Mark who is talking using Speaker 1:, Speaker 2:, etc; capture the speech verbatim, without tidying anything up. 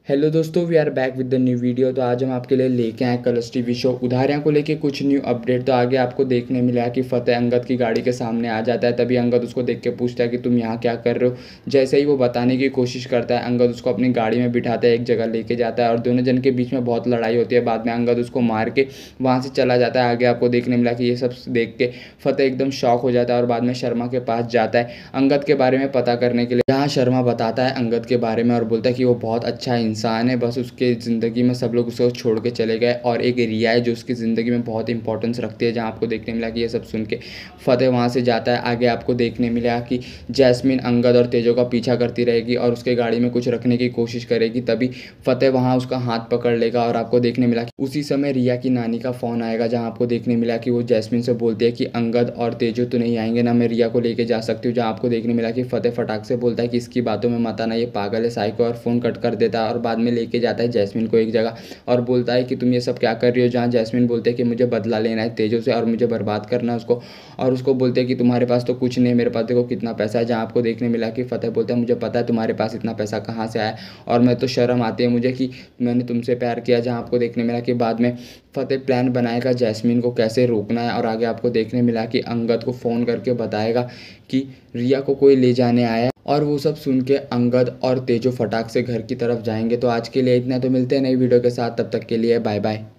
Speaker 1: Hello दोस्तों, we are back with the new video. तो आज हम आपके लिए लेके आए कलर्स टीवी शो उधारियां को लेके कुछ न्यू अपडेट। तो आगे आपको देखने मिला कि फतेह अंगद की गाड़ी के सामने आ जाता है। तभी अंगद उसको देख के पूछता है कि तुम यहाँ क्या कर रहे हो। जैसे ही वो बताने की कोशिश करता है, अंगद उसको अपनी गाड़ी में बिठाता है, एक जगह लेके जाता है और दोनों जन के बीच में बहुत लड़ाई होती है। बाद में अंगद उसको मार के वहाँ से चला जाता है। आगे आपको देखने मिला कि ये सब देख के फतेह एकदम शॉक हो जाता है और बाद में शर्मा के पास जाता है अंगद के बारे में पता करने के लिए। जहाँ शर्मा बताता है अंगद के बारे में और बोलता है कि वो बहुत अच्छा इंसान है, बस उसके ज़िंदगी में सब लोग उसको छोड़ के चले गए और एक रिया है जो उसकी ज़िंदगी में बहुत इंपॉर्टेंस रखती है। जहाँ आपको देखने मिला कि ये सब सुन के फतेह वहाँ से जाता है। आगे आपको देखने मिला कि जैस्मिन अंगद और तेजो का पीछा करती रहेगी और उसके गाड़ी में कुछ रखने की कोशिश करेगी। तभी फतेह वहाँ उसका हाथ पकड़ लेगा और आपको देखने मिला कि उसी समय रिया की नानी का फ़ोन आएगा। जहाँ आपको देखने मिला कि वो जैस्मिन से बोलती है कि अंगद और तेजो तो नहीं आएंगे ना, मैं रिया को लेके जा सकती हूँ। जहाँ आपको देखने मिला कि फतेह फटाक से बोलता है कि इसकी बातों में मत आना, ये पागल है, साइको, और फ़ोन कट कर देता है और बाद में लेके जाता है जैस्मिन को एक जगह और बोलता है कि तुम ये सब क्या कर रही हो। जहाँ जैस्मिन बोलते हैं कि मुझे बदला लेना है तेजो से और मुझे बर्बाद करना है उसको, और उसको बोलते हैं कि तुम्हारे पास तो कुछ नहीं है, मेरे पास देखो कितना पैसा है। जहाँ आपको देखने मिला कि फतेह बोलता है मुझे पता है तुम्हारे पास इतना पैसा कहाँ से आया और मैं तो शर्म आती है मुझे कि मैंने तुमसे प्यार किया। जहाँ आपको देखने मिला कि बाद में फतेह प्लान बनाएगा जैस्मिन को कैसे रोकना है और आगे आपको देखने मिला कि अंगद को फ़ोन करके बताएगा कि रिया को कोई ले जाने आया और वो सब सुन के अंगद और तेजो फटाक से घर की तरफ जाएंगे। तो आज के लिए इतना, तो मिलते हैं नई वीडियो के साथ, तब तक के लिए बाय बाय।